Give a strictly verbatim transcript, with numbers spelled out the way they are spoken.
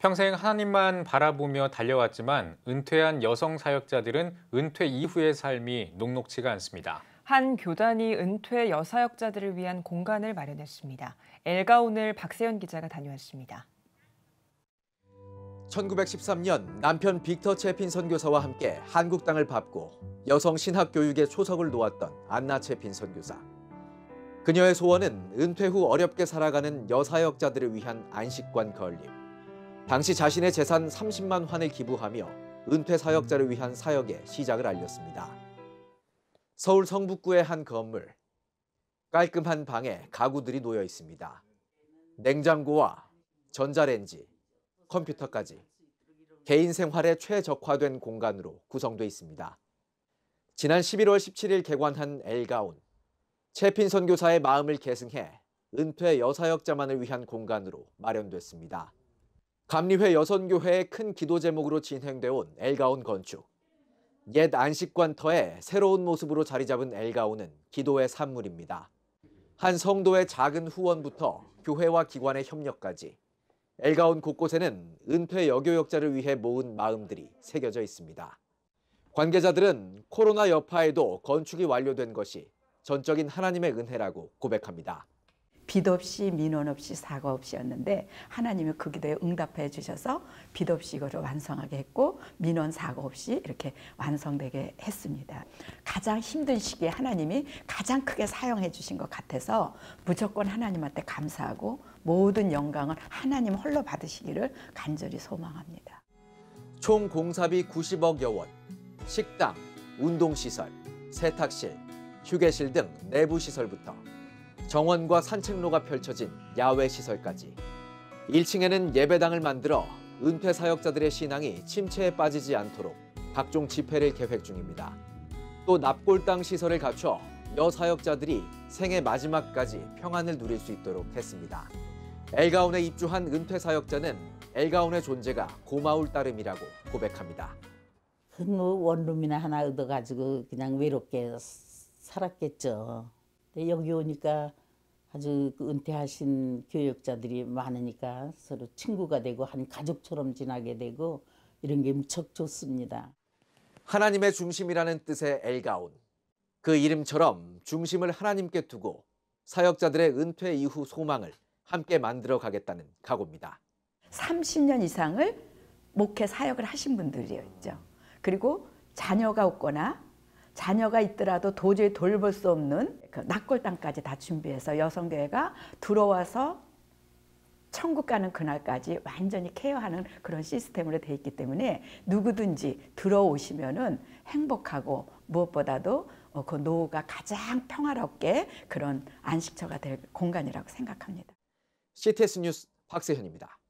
평생 하나님만 바라보며 달려왔지만 은퇴한 여성 사역자들은 은퇴 이후의 삶이 녹록지가 않습니다. 한 교단이 은퇴 여사역자들을 위한 공간을 마련했습니다. 엘가온을 박세연 기자가 다녀왔습니다. 천구백십삼 년 남편 빅터 채핀 선교사와 함께 한국 땅을 밟고 여성 신학 교육의 초석을 놓았던 안나 채핀 선교사. 그녀의 소원은 은퇴 후 어렵게 살아가는 여사역자들을 위한 안식관 건립. 당시 자신의 재산 삼십만 환을 기부하며 은퇴 사역자를 위한 사역의 시작을 알렸습니다. 서울 성북구의 한 건물. 깔끔한 방에 가구들이 놓여 있습니다. 냉장고와 전자레인지, 컴퓨터까지 개인 생활에 최적화된 공간으로 구성돼 있습니다. 지난 십일월 십칠일 개관한 엘가온. 채핀 선교사의 마음을 계승해 은퇴 여사역자만을 위한 공간으로 마련됐습니다. 감리회 여선교회의 큰 기도 제목으로 진행돼 온 엘가온 건축. 옛 안식관터의 새로운 모습으로 자리 잡은 엘가온은 기도의 산물입니다. 한 성도의 작은 후원부터 교회와 기관의 협력까지 엘가온 곳곳에는 은퇴 여교역자를 위해 모은 마음들이 새겨져 있습니다. 관계자들은 코로나 여파에도 건축이 완료된 것이 전적인 하나님의 은혜라고 고백합니다. 빚 없이 민원 없이 사고 없이였는데 하나님이 그 기도에 응답해 주셔서 빚 없이 이거를 완성하게 했고 민원 사고 없이 이렇게 완성되게 했습니다. 가장 힘든 시기에 하나님이 가장 크게 사용해 주신 것 같아서 무조건 하나님한테 감사하고 모든 영광을 하나님 홀로 받으시기를 간절히 소망합니다. 총 공사비 구십억여 원, 식당, 운동시설, 세탁실, 휴게실 등 내부 시설부터 정원과 산책로가 펼쳐진 야외 시설까지 일 층에는 예배당을 만들어 은퇴 사역자들의 신앙이 침체에 빠지지 않도록 각종 집회를 계획 중입니다. 또 납골당 시설을 갖춰 여사역자들이 생애 마지막까지 평안을 누릴 수 있도록 했습니다. 엘가온에 입주한 은퇴 사역자는 엘가온의 존재가 고마울 따름이라고 고백합니다. 큰 원룸이나 하나 얻어가지고 그냥 외롭게 살았겠죠. 근데 여기 오니까 아주 은퇴하신 교역자들이 많으니까 서로 친구가 되고 한 가족처럼 지나게 되고 이런 게 무척 좋습니다. 하나님의 중심이라는 뜻의 엘가온. 그 이름처럼 중심을 하나님께 두고 사역자들의 은퇴 이후 소망을 함께 만들어 가겠다는 각오입니다. 삼십 년 이상을 목회 사역을 하신 분들이었죠. 그리고 자녀가 없거나 자녀가 있더라도 도저히 돌볼 수 없는 그 납골당까지 다 준비해서 여성교회가 들어와서 천국 가는 그날까지 완전히 케어하는 그런 시스템으로 돼 있기 때문에 누구든지 들어오시면은 행복하고 무엇보다도 그 노후가 가장 평화롭게 그런 안식처가 될 공간이라고 생각합니다. 씨티에스 뉴스 박세현입니다.